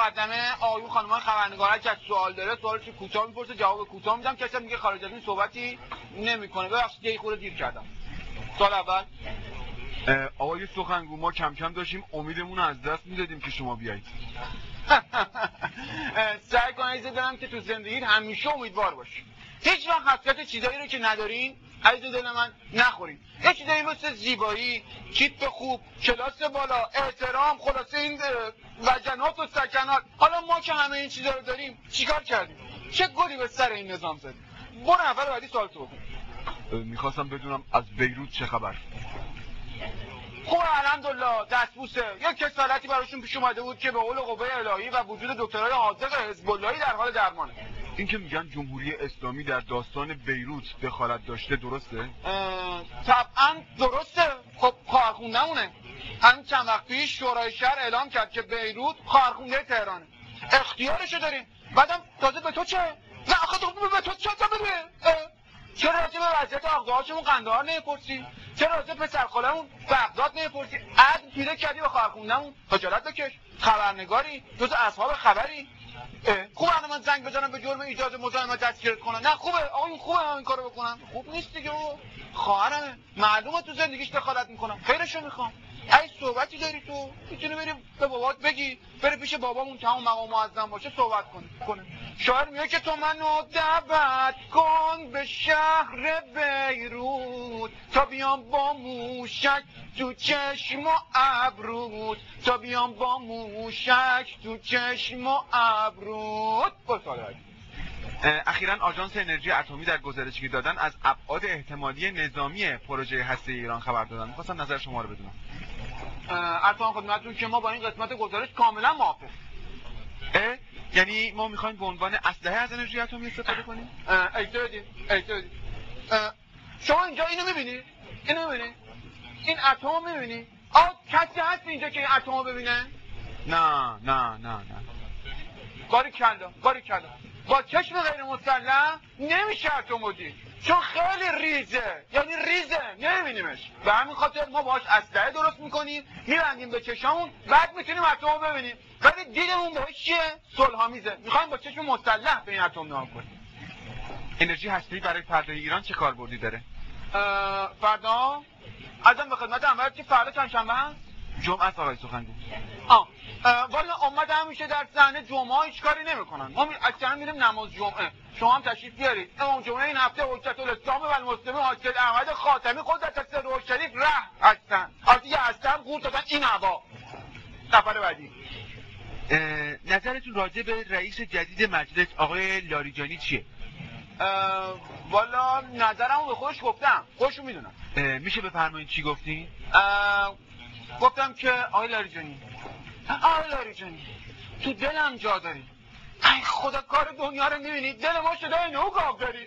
مقدمه آقایون خانم‌ها خبرنگار که سوال داره سوالش کوتاه میپرسه جواب کوتاه میدم، کسی میگه خارج از این صحبتی نمیکنه. ببخشید یه خورده دیر کردم. سوال اول آقای سخنگو، ما کم کم داشتیم امیدمون رو از دست میدادیم که شما بیایید. سعی کن عزیز دلم که تو زندگی همیشه امیدوار باشی. هیچ وقت حسرت چیزایی رو که ندارین عزیز دل من نخورین. یه چیزایی مثل زیبایی، کیپ خوب، کلاس بالا، احترام، خلاصه این وجنات و سکنات. حالا ما که همه این چیزا رو داریم چیکار کردیم؟ چه گلی به سر این نظام زدیم؟ برو نفر بعدی سوال تو بکن. میخواستم بدونم از بیروت چه خبر؟ خوب الحمدلله، دستبوسه. یک کسالتی براشون پیش اومده بود که به قول قوه الهی و وجود دکترای حاذق حزب اللهی در حال درمانه. این که میگن جمهوری اسلامی در داستان بیروت دخالت داشته درسته؟ طبعا درسته. خب خواهرخونده‌مونه. همین چند وقت پیش شورای شهر اعلام کرد که بیروت خواهرخونده تهرانه. اختیارشو داریم. بعدم تازه به تو چه؟ نه آخه تو به تو چه بده؟ چرا راجع به وضعیت آقده‌هاشون قندهار نمیپرسی؟ چرا راجع به پسرخاله‌مون بغداد نمیپرسی؟ عدل پیره کردی به خواهرخونده‌مون. خجالت بکش. خبرنگاری؟ جز اصحاب خبری؟ خوبه الان من زنگ بزنم به جرم ایجاد مزاحمت دستگیرت کنن؟ نه خوبه آقا، خوبه این کارو بکنم؟ خوب نیست دیگه. خواهرمه، معلومه تو زندگیش دخالت میکنم. خیرشو میخوام. ای صحبتی داری تو میتونی بری به بابات بگی، بری پیش بابامون تمام مقام معظم باشه صحبت کنه. شاعر میگه که تو منو دعوت کن به شهر بیروت تا بیام با موشک تو چشم و ابروت، تا بیام با موشک تو چشم و ابروت. اخیراً آژانس انرژی اتمی در گزارشی که دادن از ابعاد احتمالی نظامی پروژه هسته ایران خبر دادن. می‌خواستم نظر شما رو بدونم. ارتان خدمتتون که ما با این قسمت گزارش کاملا موافقیم. یعنی ما می‌خوایم به عنوان اسلحه از انرژی اتمی استفاده کنیم؟ ایتودی. شما اینجا اینو می‌بینی؟ این اتم می‌بینی؟ کسی هست اینجا که این اتم رو ببینه؟ نه. باریکلا. با چشم غیر مسلح نمیشه اتم دید، چون خیلی ریزه، یعنی نمیبینیمش. به همین خاطر ما باهاش اسلحه درست میکنیم، میبندیم به چشامون، بعد میتونیم اتم رو ببینیم. ولی دیدمون بهش چیه؟ صلح‌آمیزه. میخوایم با چشم مسلح به این اتم نگاه کنیم. انرژی هسته‌ای برای فردای ایران چه کاربردی داره؟ فردا ازم به خدمت عملت که فردا چندشنبه هست؟ جمعه است آقای سخنگو. والا امت همیشه در صحنه جمعه هیچ کاری نمیکنن. ما اکثرا میریم نماز جمعه. شما هم تشریف بیارید. امام جمعه این هفته حجت الاسلام و المسلمین حاج احمد خاتمی قدس سره شریف هستن. یه هستن قول دادن این هوا. نفر بعدی. نظرتون راجع به رئیس جدید مجلس آقای لاریجانی چیه؟ والا نظرمو به خودش گفتم. خودشو میدونم. میشه بفرمایید چی گفتین؟ گفتم که آقای لاریجانی تو دلم جا داری. ای خدا کار دنیا رو میبینی؟ دل ما شده اینو گاو داری.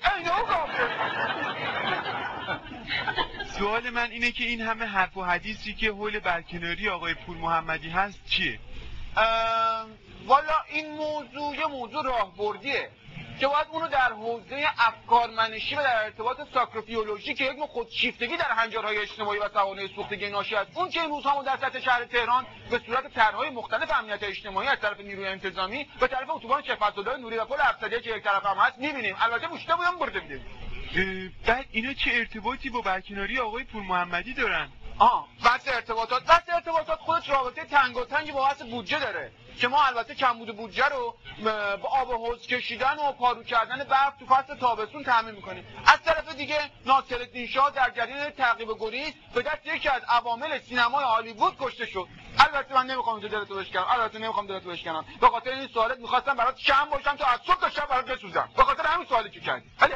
سوال من اینه که این همه حرف و حدیثی که حول برکناری آقای پور محمدی هست چیه؟ والا این موضوع یه موضوع راهبردیه که باید اونو در حوزه افکارمنشی و در ارتباط ساکروفیولوژی که یک نوع خودشیفتگی در هنجارهای اجتماعی و سوانح سوختگی ناشی از اون که این روزها در سطح شهر تهران به صورت طرح‌های مختلف امنیت اجتماعی از طرف نیروی انتظامی به طرف اتوبان شفاعت‌الله نوری و پل افسریه که یک طرف هم هست می‌بینیم. البته گوشته بودم برده می‌دیم. بعد اینا چه ارتباطی با برکناری آقای پور محمدی دارن؟ بحث ارتباطات خودش رابطه تنگاتنگی با بحث بودجه داره که ما البته کمبود بودجه رو با آب حوض کشیدن و پارو کردن برف تو فصل تابستون تامین میکنیم. از طرف دیگه ناصرالدین شاه در جریان تعقیب گریز به دست یکی از عوامل سینمای هالیوود کشته شد. البته من نمیخوام اینجا دلتو بشکنم. به خاطر این سوالت میخواستم برات شمع باشم تا از صبح تا شب برات بسوزم. به خاطر همین سوالی که کردی. ولی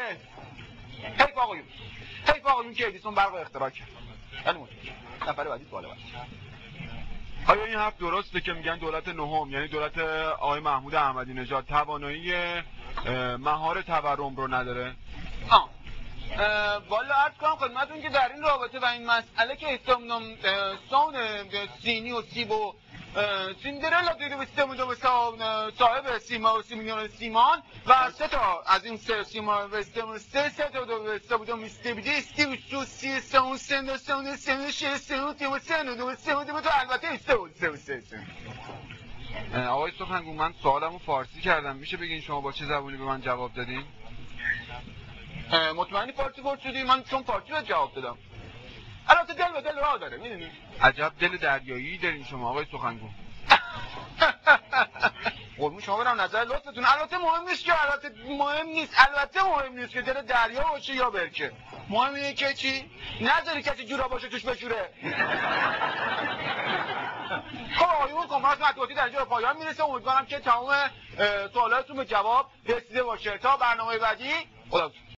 حیف آقایون که ادیسون برق اختراع کرد. نفر بعدی سوال بعدی. آیا این حرف درسته که میگن دولت نهم یعنی دولت آقای محمود احمدی نژاد توانایی مهار تورم رو نداره؟ والا عرض کنم خدمتتون که در این رابطه و این مسئله که سون سینی و سیب و سیندرلا دیده بسته صاحب سیما و 3 میلیون سیمان و 3 تا از این 3 سیما بسته 3 تا بسته بودم استبیده استیوسو سی سون سن سون سن شه سون تیم سن تو البته استو آقای سخنگو من سوالمو فارسی کردم، میشه بگین شما با چه زبونی به من جواب دادین؟ مطمئنی فارسی پرسیدی؟ من چون فارسی رو جواب دادم. البته دل به دل راه داره، میدونی؟ عجب دل دریایی دارین شما آقای سخنگو. قربون شما برم نظر لطفتون. البته مهم نیست که دل دریا باشه یا برکه. مهم اینه که چی؟ نذاری کسی جورا باشه توش بشوره. خب آقایون کنفرانس مطبوعاتی در اینجا به پایان میرسه. امیدوارم که تمام سوالاتتون به جواب رسیده باشه. تا برنامه بعدی خدا